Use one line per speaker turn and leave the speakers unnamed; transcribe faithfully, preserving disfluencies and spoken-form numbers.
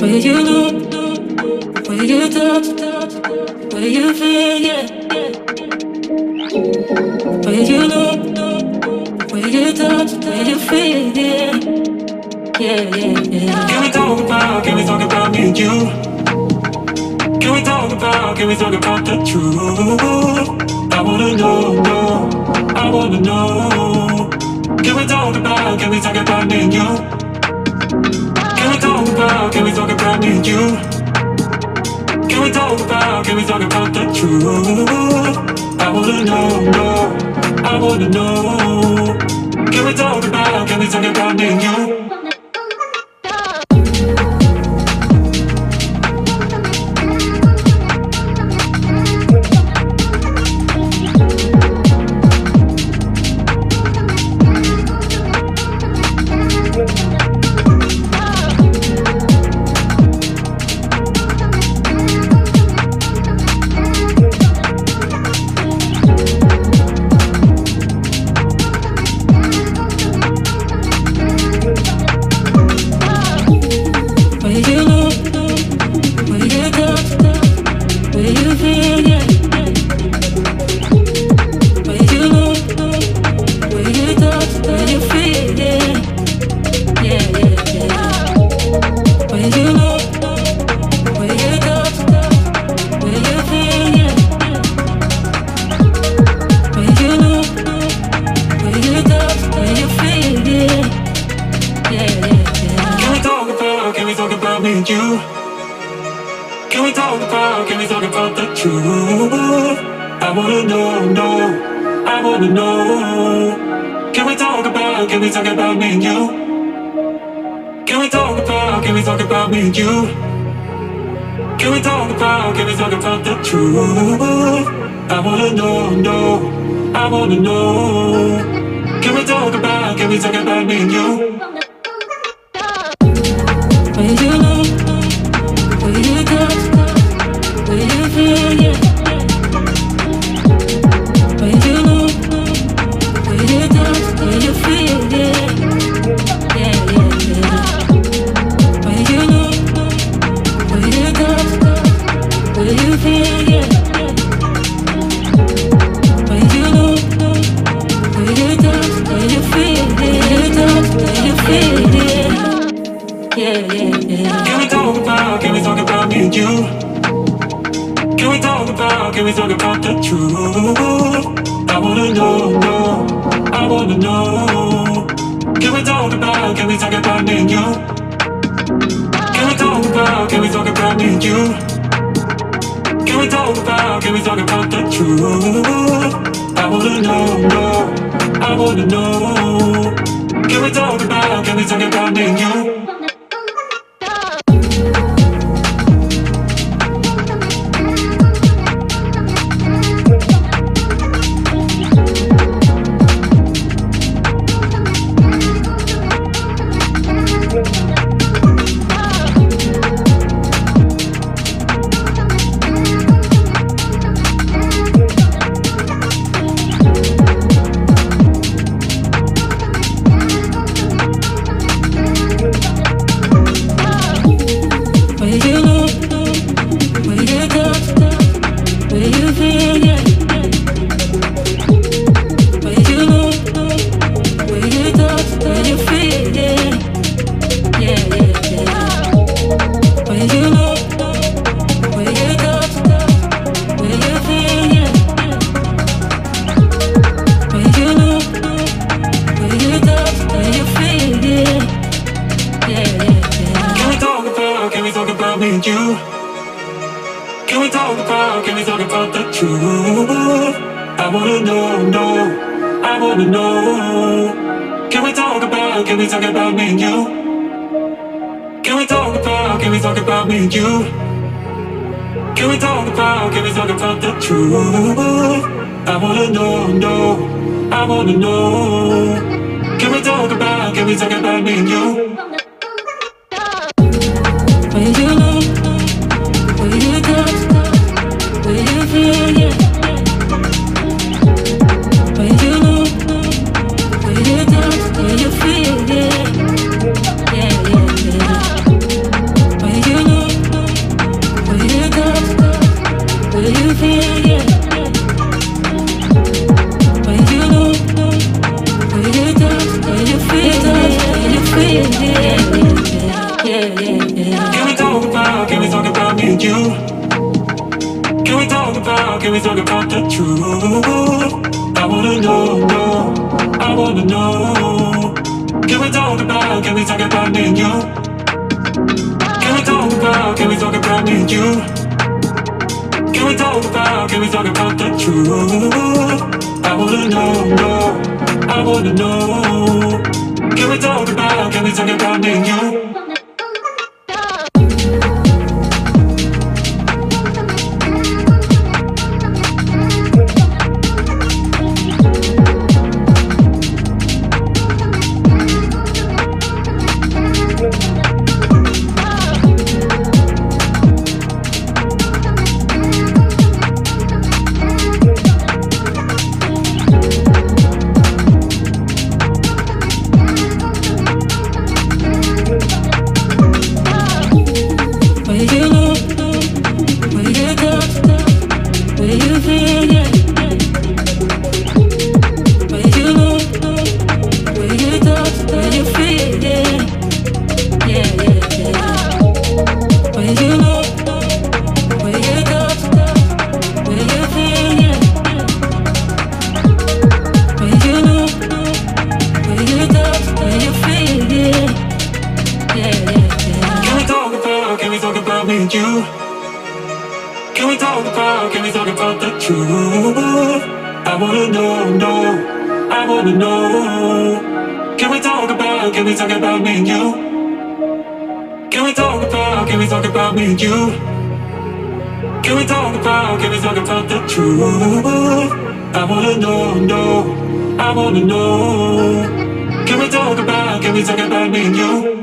Where you look, where you touch, where you feel, yeah. Where you look, where you touch, where you feel, yeah. Yeah, yeah, yeah.
Can we talk about, can we talk about me and you? Can we talk about, can we talk about the truth? I wanna know, know, I wanna know. Can we talk about, can we talk about me and you? Can we talk about, can we talk about me and you? Can we talk about, can we talk about the truth? I wanna know, know, I wanna know. Can we talk about, can we talk about me and you?
Where you Yeah, yeah, yeah.
Can we talk about, can we talk about me and you? Can we talk about, can we talk about the truth? I wanna know, know, I wanna know. Can we talk about, can we talk about me and you? Can we talk about, can we talk about me and you? Can we talk about, can we talk about the truth? I wanna know, know, I wanna know. Can we talk about, can we talk about me and you? I wanna know, know, I wanna know. Can we talk about, can we talk about me and you? Can we talk about, can we talk about me and you? Can we talk about, can we talk about the truth? I wanna know, know, I wanna know. Can we talk about, can we talk about me and you?